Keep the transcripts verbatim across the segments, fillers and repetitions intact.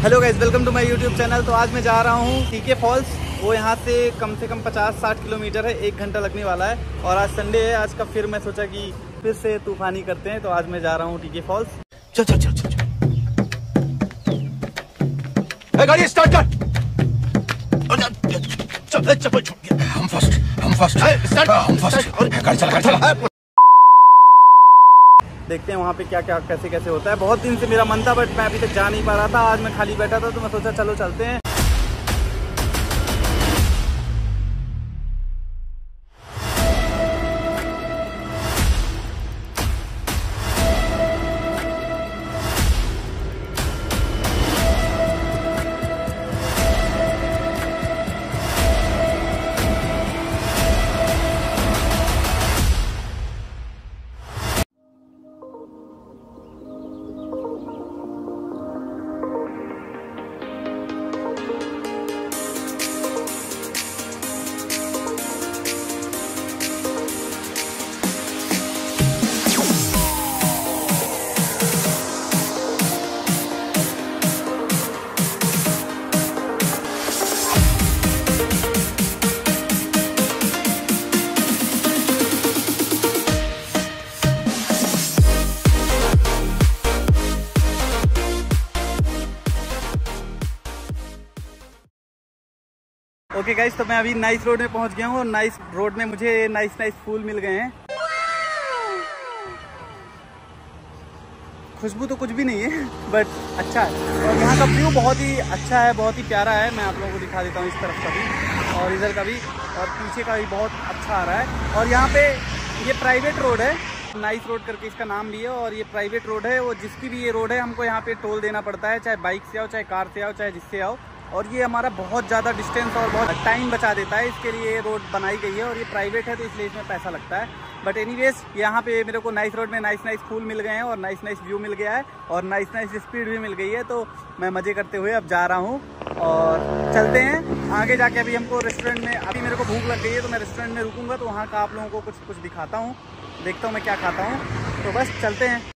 Hello guys, welcome to my YouTube channel. तो आज मैं जा रहा हूँ टीके फॉल्स। वो यहाँ से कम से कम पचास साठ किलोमीटर है, एक घंटा लगने वाला है। और आज संडे है, आज का फिर मैं सोचा कि फिर से तूफानी करते हैं। तो आज मैं जा रहा हूँ टीके फॉल्स। चल चल चल चल गाड़ी स्टार्ट कर। चल चप्पल छूट गया। हम फर्स्ट हम फर्स्ट स्टार्ट हम फर्स्ट और गाड़ी चला गाड़ी चला। देखते हैं वहाँ पे क्या क्या कैसे कैसे होता है। बहुत दिन से मेरा मन था, बट मैं अभी तक जा नहीं पा रहा था। आज मैं खाली बैठा था तो मैं सोचा चलो चलते हैं। ओके गाइस, तो मैं अभी नाइस रोड में पहुंच गया हूँ और नाइस रोड में मुझे नाइस नाइस फूल मिल गए हैं। खुशबू तो कुछ भी नहीं है, बट अच्छा है। और यहाँ का व्यू बहुत ही अच्छा है, बहुत ही प्यारा है। मैं आप लोगों को दिखा देता हूँ, इस तरफ का भी और इधर का भी और पीछे का भी बहुत अच्छा आ रहा है। और यहाँ पे ये प्राइवेट रोड है, नाइस रोड करके इसका नाम भी है। और ये प्राइवेट रोड है, वो जिसकी भी ये रोड है हमको यहाँ पे टोल देना पड़ता है, चाहे बाइक से आओ, चाहे कार से आओ, चाहे जिससे आओ। और ये हमारा बहुत ज़्यादा डिस्टेंस और बहुत टाइम बचा देता है, इसके लिए ये रोड बनाई गई है। और ये प्राइवेट है तो इसलिए इसमें पैसा लगता है। बट एनीवेज, यहाँ पे मेरे को नाइस रोड में नाइस नाइस फूल मिल गए हैं और नाइस नाइस व्यू मिल गया है और नाइस नाइस स्पीड भी मिल गई है। तो मैं मज़े करते हुए अब जा रहा हूँ और चलते हैं आगे जाके। अभी हमको रेस्टोरेंट में, अभी मेरे को भूख लग गई है तो मैं रेस्टोरेंट में रुकूँगा, तो वहाँ का आप लोगों को कुछ कुछ दिखाता हूँ, देखता हूँ मैं क्या खाता हूँ। तो बस चलते हैं।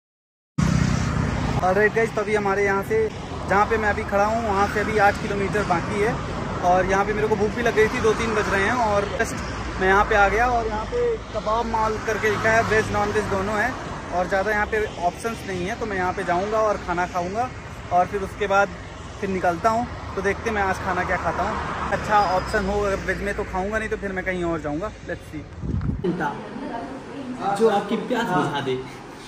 ऑलराइट गाइस, तो अभी हमारे यहाँ से, जहाँ पे मैं अभी खड़ा हूँ, वहाँ से अभी आठ किलोमीटर बाकी है। और यहाँ पे मेरे को भूख भी लग गई थी, दो तीन बज रहे हैं और जस्ट मैं यहाँ पे आ गया। और यहाँ पे कबाब माल करके लिखा है, वेज नॉन वेज दोनों है और ज़्यादा यहाँ पे ऑप्शंस नहीं है। तो मैं यहाँ पे जाऊँगा और खाना खाऊँगा और फिर उसके बाद फिर निकलता हूँ। तो देखते हैं मैं आज खाना क्या खाता हूँ। अच्छा ऑप्शन हो अगर वेज में तो खाऊँगा, नहीं तो फिर मैं कहीं और जाऊँगा। Let's see. जो आपकी प्यास बुझा दे।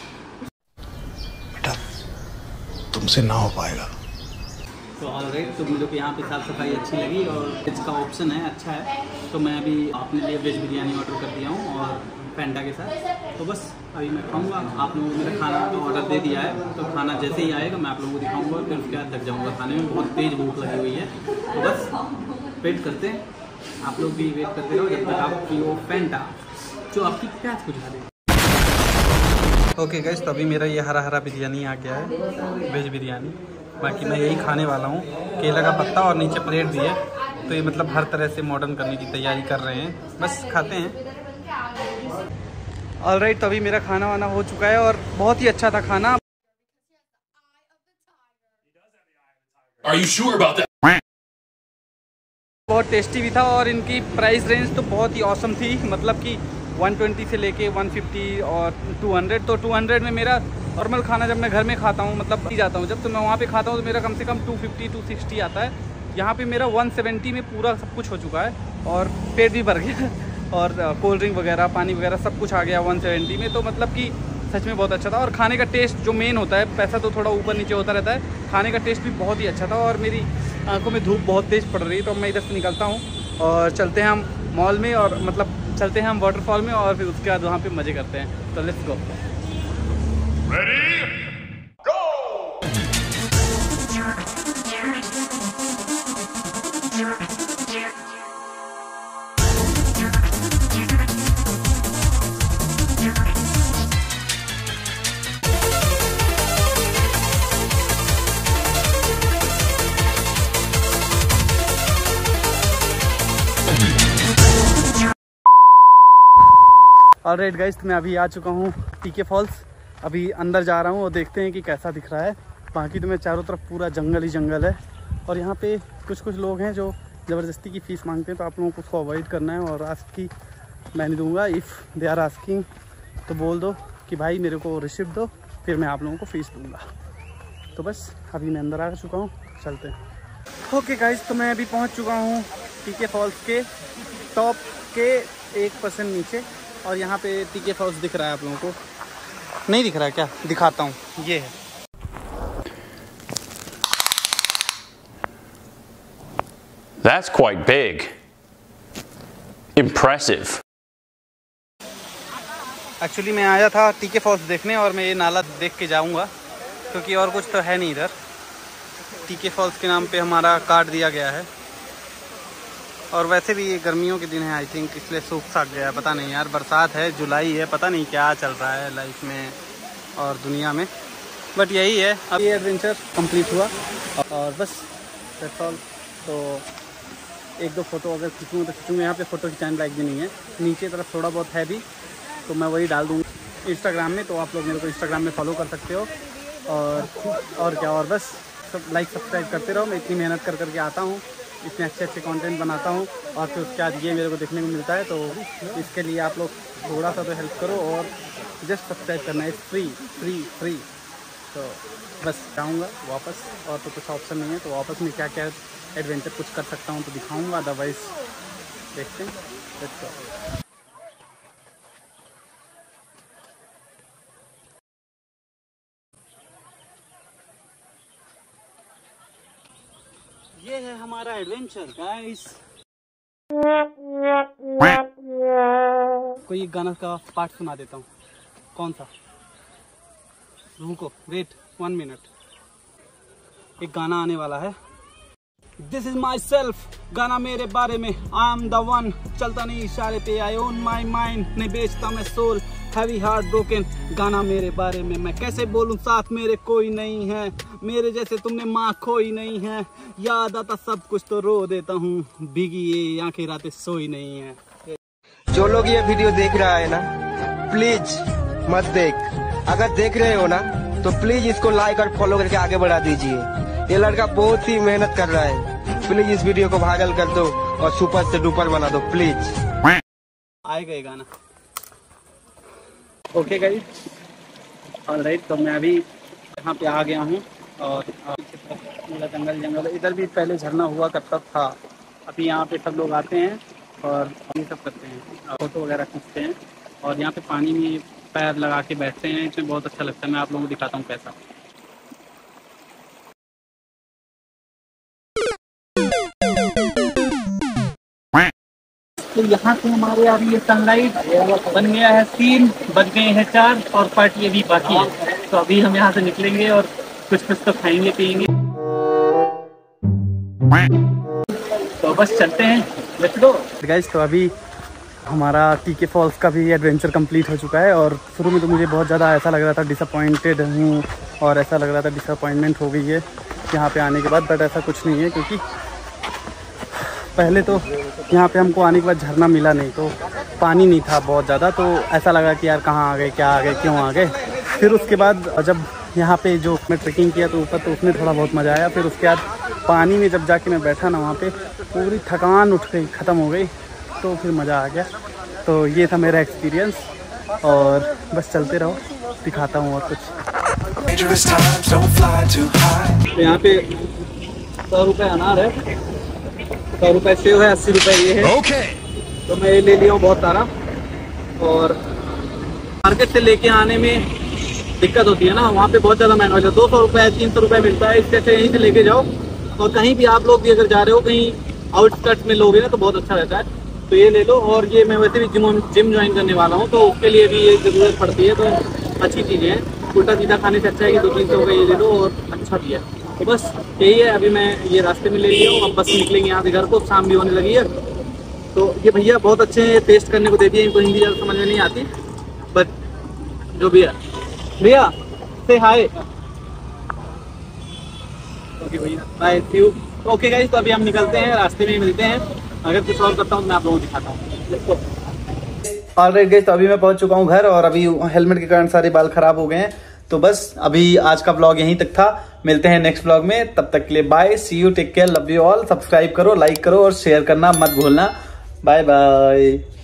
तुमसे ना हो पाएगा। तो ऑलराइट, तो मुझे यहाँ पे साफ़ सफाई अच्छी लगी और वेज का ऑप्शन है, अच्छा है। तो मैं अभी अपने लिए वेज बिरयानी ऑर्डर कर दिया हूँ और पेंडा के साथ। तो बस अभी मैं खाऊंगा। आप लोगों को मेरा खाना का ऑर्डर दे दिया है, तो खाना जैसे ही आएगा मैं आप लोगों को दिखाऊंगा और फिर उसके बाद थक जाऊँगा खाने में। बहुत तेज़ भूख लगी हुई है, तो बस वेट करते हैं। आप लोग भी वेट करते रहो जब तक आप पियो पेंडा, जो आपकी प्यास बुझा दे। ओके गाइस, तो अभी मेरा ये हरा हरा बिरयानी आ गया है, वेज बिरयानी। बाकी मैं यही खाने वाला हूँ। केला का पत्ता और नीचे प्लेट भी है। तो ये मतलब हर तरह से मॉडर्न करने की तैयारी कर रहे हैं, बस खाते हैं। ऑलराइट, तो अभी मेरा खाना वाना हो चुका है और बहुत ही अच्छा था खाना। Are you sure about that? बहुत टेस्टी भी था और इनकी प्राइस रेंज तो बहुत ही ऑसम थी। मतलब कि एक सौ बीस से लेके एक सौ पचास और दो सौ। तो दो सौ में मेरा नॉर्मल खाना जब मैं घर में खाता हूँ, मतलब जाता हूँ जब, तो मैं वहाँ पे खाता हूँ तो मेरा कम से कम दो सौ पचास दो सौ साठ आता है। यहाँ पे मेरा एक सौ सत्तर में पूरा सब कुछ हो चुका है और पेट भी भर गया और कोल्ड ड्रिंक वगैरह, पानी वगैरह सब कुछ आ गया एक सौ सत्तर में। तो मतलब कि सच में बहुत अच्छा था। और खाने का टेस्ट जो मेन होता है, पैसा तो थोड़ा ऊपर नीचे होता रहता है, खाने का टेस्ट भी बहुत ही अच्छा था। और मेरी आंखों में धूप बहुत तेज़ पड़ रही है, तो मैं इधर से निकलता हूँ और चलते हैं हम मॉल में, और मतलब चलते हैं हम वाटरफॉल में और फिर उसके बाद वहाँ पे मज़े करते हैं। तो let's go. Ready? Go! Alright guys, मैं अभी आ चुका हूँ टीके फॉल्स। अभी अंदर जा रहा हूँ और देखते हैं कि कैसा दिख रहा है। बाकी तो मैं चारों तरफ पूरा जंगल ही जंगल है। और यहाँ पे कुछ कुछ लोग हैं जो ज़बरदस्ती की फ़ीस मांगते हैं, तो आप लोगों को उसको अवॉइड करना है। और आस्क की मैं नहीं दूँगा, इफ़ दे आर आस्किंग तो बोल दो कि भाई मेरे को रिसिप्ट दो, फिर मैं आप लोगों को फ़ीस दूँगा। तो बस अभी मैं अंदर आ चुका हूँ, चलते हैं। ओके गाइस, तो मैं अभी पहुँच चुका हूँ टीके फॉल्स के टॉप के एक परसेंट नीचे। और यहाँ पे टीके फॉल्स दिख रहा है आप लोगों को, नहीं दिख रहा है क्या? दिखाता हूँ, ये है। That's quite big. Impressive. Actually मैं आया था टीके फॉल्स देखने और मैं ये नाला देख के जाऊंगा, क्योंकि और कुछ तो है नहीं इधर। टीके फॉल्स के नाम पे हमारा काट दिया गया है। और वैसे भी ये गर्मियों के दिन है आई थिंक, इसलिए सूख साख गया है। पता नहीं यार, बरसात है, जुलाई है, पता नहीं क्या चल रहा है लाइफ में और दुनिया में। बट यही है, अब ये एडवेंचर कंप्लीट हुआ और बस दैट्स ऑल। तो एक दो फ़ोटो अगर खींचूँ तो खींचूँगा। यहाँ पे फ़ोटो खिंचाने लायक भी नहीं है, नीचे तरफ थोड़ा बहुत है भी, तो मैं वही डाल दूँगा इंस्टाग्राम में। तो आप लोग मेरे को इंस्टाग्राम में फॉलो कर सकते हो। और और क्या, और बस सब लाइक सब्सक्राइब करते रहो। मैं इतनी मेहनत कर करके आता हूँ, इतने अच्छे अच्छे कंटेंट बनाता हूँ और फिर उसके बाद ये मेरे को देखने को मिलता है। तो इसके लिए आप लोग थोड़ा सा तो हेल्प करो और जस्ट सब्सक्राइब करना है, फ्री फ्री फ्री। तो बस जाऊँगा वापस, और तो कुछ ऑप्शन नहीं है। तो वापस में क्या क्या एडवेंचर कुछ कर सकता हूँ तो दिखाऊँगा, अदरवाइज़ देखते हैं। ये है हमारा एडवेंचर गाइस। कोई एक गाना का पार्ट सुना देता हूँ। कौन सा? रुको, वेट वन मिनट, एक गाना आने वाला है। दिस इज माई सेल्फ, गाना मेरे बारे में। आई एम द वन, चलता नहीं इशारे पे। आई ओन माई माइंड, नहीं बेचता मैं सोल। हैवी हार्ट ब्रोकन, गाना मेरे बारे में। मैं कैसे बोलूं, साथ मेरे कोई नहीं है। मेरे जैसे तुमने माँ खोई नहीं है। याद आता सब कुछ तो रो देता हूँ। भीगी ये आंखें रातें सोई नहीं है। जो लोग ये वीडियो देख रहा है ना, प्लीज मत देख। अगर देख रहे हो ना तो प्लीज इसको लाइक और फॉलो करके आगे बढ़ा दीजिए। ये लड़का बहुत ही मेहनत कर रहा है। प्लीज इस वीडियो को वायरल कर दो और सुपर से डुपर बना दो प्लीज। आएगा ये गाना। ओके गाइस, ऑलराइट, तो मैं अभी यहाँ पे आ गया हूँ और पूरा जंगल जंगल। इधर भी पहले झरना हुआ करता था। अभी यहाँ पे सब लोग आते हैं और ये सब करते हैं, फोटो वगैरह खींचते हैं और यहाँ पे पानी में पैर लगा के बैठते हैं। इसमें बहुत अच्छा लगता है। मैं आप लोगों को दिखाता हूँ कैसा। तो यहाँ से हमारे अभी ये सनलाइट बन गया है तीन, बज गए हैं चार और पार्टी अभी बाकी है। तो अभी हम यहाँ से निकलेंगे और कुछ कुछ तो खाएंगे पियेंगे। तो बस चलते हैं, लेट्स गो गाइस। तो अभी हमारा टीके फॉल्स का भी एडवेंचर कंप्लीट हो चुका है। और शुरू में तो मुझे बहुत ज़्यादा ऐसा लग रहा था, डिसअपॉइंटेड हूँ और ऐसा लग रहा था डिसअपॉइंटमेंट हो गई है यहाँ पे आने के बाद। बट ऐसा कुछ नहीं है, क्योंकि पहले तो यहाँ पे हमको आने के बाद झरना मिला नहीं, तो पानी नहीं था बहुत ज़्यादा। तो ऐसा लगा कि यार कहाँ आ गए, क्या आ गए, क्यों आ गए। फिर उसके बाद जब यहाँ पे जो मैं ट्रेकिंग किया तो ऊपर, तो उसमें थोड़ा बहुत मज़ा आया। फिर उसके बाद पानी में जब जाके मैं बैठा ना, वहाँ पे पूरी थकान उठ गई, ख़त्म हो गई, तो फिर मज़ा आ गया। तो ये था मेरा एक्सपीरियंस और बस चलते रहो, दिखाता हूँ और कुछ। तो यहाँ पे सौ रुपये अनार है, सौ रुपये सेव है, अस्सी रुपये ये है। Okay. तो मैं ये ले लिया हूँ बहुत सारा। और मार्केट से लेके आने में दिक्कत होती है ना, वहाँ पे बहुत ज़्यादा महंगा होता है। दो सौ रुपये तीन सौ रुपये मिलता है, इससे से यहीं से लेके जाओ। और कहीं भी आप लोग भी अगर जा रहे हो, कहीं आउटस्कर्ट में लोगे ना, तो बहुत अच्छा रहता है। तो ये ले लो। और ये मैं वैसे भी जिम जिम ज्वाइन करने वाला हूँ, तो उसके लिए भी ये ज़रूरत पड़ती है। तो अच्छी चीज़ें हैं, उल्टा सीधा खाने से अच्छा है कि दो तीन सौ का ये ले लो और अच्छा भी है। तो बस यही है। अभी मैं ये रास्ते में ले लिया हूँ, अब बस निकलेंगे यहाँ से घर को, शाम भी होने लगी है। तो ये भैया बहुत अच्छे हैं, टेस्ट करने को दे दिए। इनको हिंदी ज़्यादा समझ में नहीं आती, बट जो भी है। भैया से हाय। ओके भैया, bye, see you. Okay guys, तो अभी हम निकलते हैं, रास्ते में ही मिलते हैं। अगर कुछ और करता हूँ मैं आप लोगों को दिखाता हूँ। ऑलराइट गाइस, तो अभी मैं पहुंच चुका हूँ घर और अभी हेलमेट के कारण सारे बाल खराब हो गए हैं। तो बस अभी आज का ब्लॉग यहीं तक था। मिलते हैं नेक्स्ट ब्लॉग में, तब तक के लिए bye, see you, take care, love you all. Subscribe करो, लाइक करो और शेयर करना मत भूलना। Bye bye.